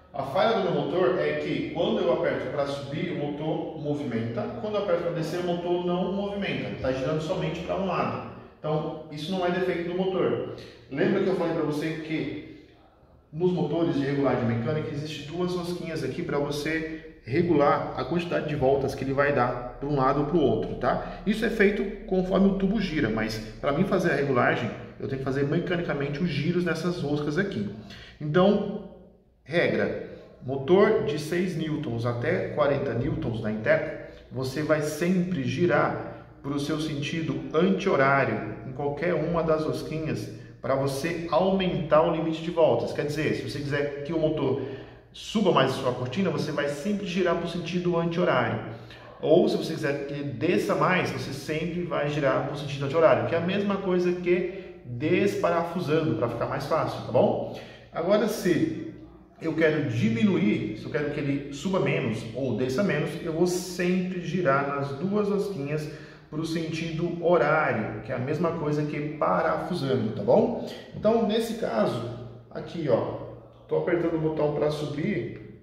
A falha do meu motor é que quando eu aperto para subir, o motor movimenta. Quando eu aperto para descer, o motor não movimenta. Está girando somente para um lado. Então, isso não é defeito do motor. Lembra que eu falei para você que nos motores de regulagem mecânica existem duas rosquinhas aqui para você regular a quantidade de voltas que ele vai dar para um lado ou para o outro, tá? Isso é feito conforme o tubo gira, mas para mim fazer a regulagem, eu tenho que fazer mecanicamente os giros nessas roscas aqui. Então, regra, motor de 6 newtons até 40 newtons na Inteco, você vai sempre girar para o seu sentido anti-horário em qualquer uma das rosquinhas para você aumentar o limite de voltas. Quer dizer, se você quiser que o motor suba mais a sua cortina, você vai sempre girar para o sentido anti-horário. Ou se você quiser que desça mais, você sempre vai girar para o sentido anti-horário, que é a mesma coisa que desparafusando, para ficar mais fácil, tá bom? Agora, se eu quero diminuir, se eu quero que ele suba menos ou desça menos, eu vou sempre girar nas duas rosquinhas para o sentido horário, que é a mesma coisa que parafusando, tá bom? Então, nesse caso, aqui, ó, estou apertando o botão para subir,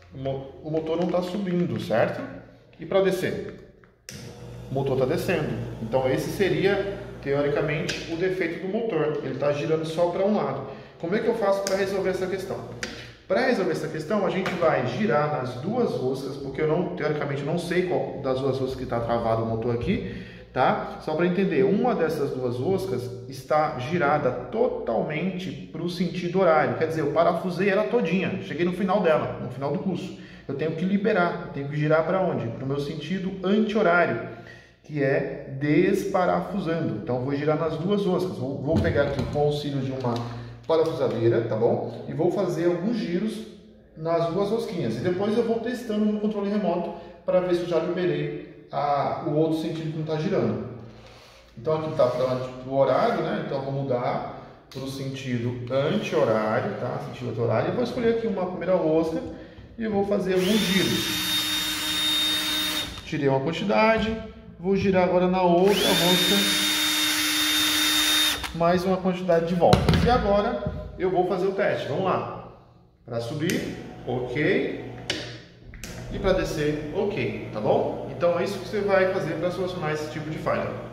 o motor não está subindo, certo? E para descer? O motor está descendo. Então, esse seria, teoricamente, o defeito do motor. Ele está girando só para um lado. Como é que eu faço para resolver essa questão? Para resolver essa questão, a gente vai girar nas duas roscas, porque eu teoricamente não sei qual das duas roscas que está travado o motor aqui, tá? Só para entender, uma dessas duas roscas está girada totalmente para o sentido horário, quer dizer, eu parafusei ela todinha, cheguei no final dela, no final do curso. Eu tenho que liberar, eu tenho que girar para onde? Para o meu sentido anti-horário, que é desparafusando. Então, eu vou girar nas duas roscas, vou pegar aqui com o auxílio de uma parafusadeira, tá bom? E vou fazer alguns giros nas duas rosquinhas. E depois eu vou testando no controle remoto para ver se eu já liberei o outro sentido que não está girando. Então aqui está para o horário, né? Então eu vou mudar para o sentido anti-horário, tá? Sentido anti-horário. E vou escolher aqui uma primeira rosca e vou fazer alguns giros. Tirei uma quantidade, vou girar agora na outra rosca mais uma quantidade de voltas. E agora eu vou fazer o teste. Vamos lá. Para subir, ok. E para descer, ok. Tá bom? Então é isso que você vai fazer para solucionar esse tipo de falha.